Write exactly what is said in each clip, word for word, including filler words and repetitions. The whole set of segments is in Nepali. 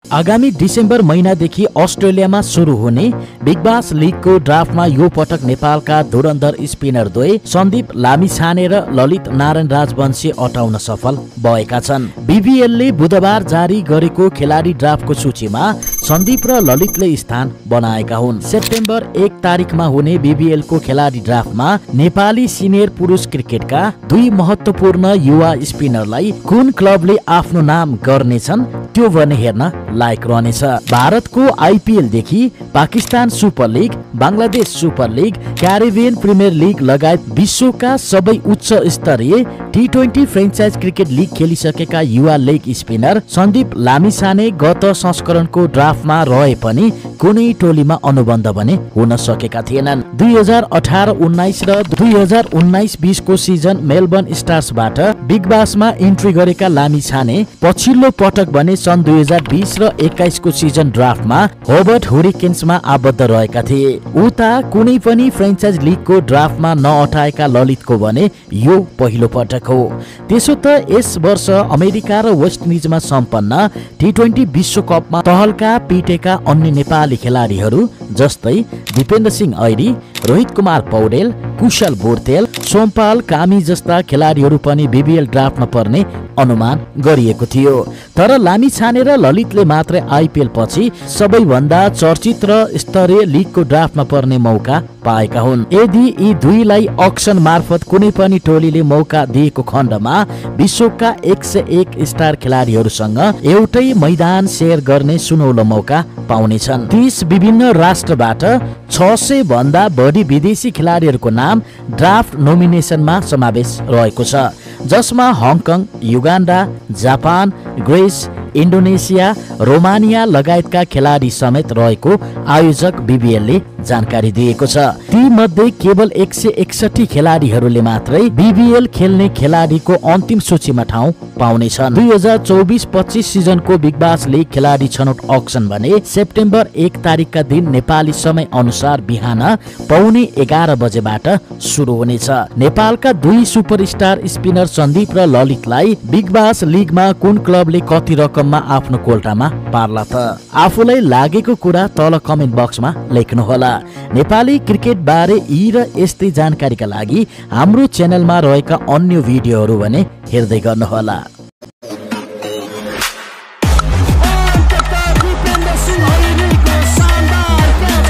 आगामी डिसेम्बर महिनादेखि अस्ट्रेलियामा सुरु हुने बिग बास लिगको ड्राफ्टमा यो पटक नेपालका धुरन्धर स्पिनर द्वय सन्दीप लामिछाने र ललित नारायण राजवंशी अटाउन सफल भएका छन्। बीबीएलले बुधबार जारी गरेको खेलाडी ड्राफ्टको सूचीमा सन्दीप र ललितले स्थान बनाएका हुन्। सेप्टेम्बर एक तारिकमा हुने बीबीएलको खेलाडी ड्राफ्टमा नेपाली सिनियर पुरुष क्रिकेटका दुई महत्वपूर्ण युवा स्पिनरलाई कुन क्लबले आफ्नो नाम गर्नेछन् त्यो भने हेर्न लायक रहनेछ। भारतको आइपीएल देखि Pakistan super league, Bangladesh super league, Caribbean premier league लगायत विश्वका सबै उच्च स्तरीय T twenty franchise cricket league खेलिसकेका युवा लेग स्पिनर सन्दीप लामिछाने गत संस्करणको ड्राफ्टमा रहे पनि कुनै टोलीमा अनुबन्ध भने हुन सकेका थिएनन्। दुई हजार अठार उन्नाइस र दुई हजार उन्नाइस बीस को सिजन मेलबर्न स्टार्सबाट बिग बासमा इन्ट्री गरेका लामिछाने पछिल्लो पटक भने सन् दुई हजार बीस र एक्काइस को सिजन ड्राफ्टमा होबर्ट हुरिकेन्समा आबद्ध रहेका थिए। उता कुनै पनि फ्रेन्चाइज लिगको ड्राफ्टमा नअटाएका ललितको भने यो पहिलो पटक हो। त्यसो त यस वर्ष अमेरिका र वेस्ट इन्डिजमा सम्पन्न टी ट्वेन्टी विश्वकपमा तहल्का पिटेका अन्य नेपाली खेलाडीहरू जस्तै दिपेन्द्र सिंह ऐरी, रोहित कुमार पौडेल, कुशल बोर्तेल, सोमपाल कामी जस्ता खेलाडीहरू पनि बीबीएल ड्राफ्टमा पर्ने अनुमान गरिएको थियो। तर लामिछाने र ललितले मात्रै आइपीएल पछि सबैभन्दा चर्चित र स्तरीय लिगको ड्राफ्टमा पर्ने मौका पाएका हुन्। यदि यी दुईलाई अक्सन मार्फत कुनै पनि टोलीले मौका दिएको खण्डमा विश्वका एक सय एक स्टार खेलाडीहरूसँग एउटै मैदान सेयर गर्ने सुनौलो मौका पाउनेछन्। तीस विभिन्न राष्ट्रबाट छ सय भन्दा बढी विदेशी खेलाडीहरूको नाम ड्राफ्ट नोमिनेसनमा समावेश रहेको छ, जसमा Hong Kong, Uganda, Japan, Greece, Indonesia, Romania लगायतका खेलाडी समेत रहेको आयोजक बीबीएलले जानकारी दिएको छ। ती मध्ये केवल एक सय एकसठी खेलाडीहरूले मात्रै बीबीएल खेल्ने खेलाडीको अन्तिम सूचीमा ठाउँ पाउनेछन्। दुई हजार चौबिस पच्चीस सिजनको बिग बास लिग खेलाडी छनौट अक्सन भने सेप्टेम्बर एक तारिकका दिन नेपाली समय अनुसार बिहान पौने एघार बजेबाट सुरु हुनेछ। नेपालका दुई सुपरस्टार स्पिनर सन्दीप र ललितलाई बिग बास लिगमा कुन क्लबले कति रकममा आफ्नो कोल्टामा पार्ला त? आफूलाई लागेको कुरा तल कमेन्ट बक्समा लेख्नुहोला। नेपाली क्रिकेट बारे यी र यस्तै जानकारीका लागि हाम्रो च्यानलमा रहेका अन्य भिडियोहरू भने हेर्दै गर्नुहोला।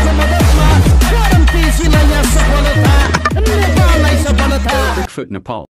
Cricfoot, Nepal.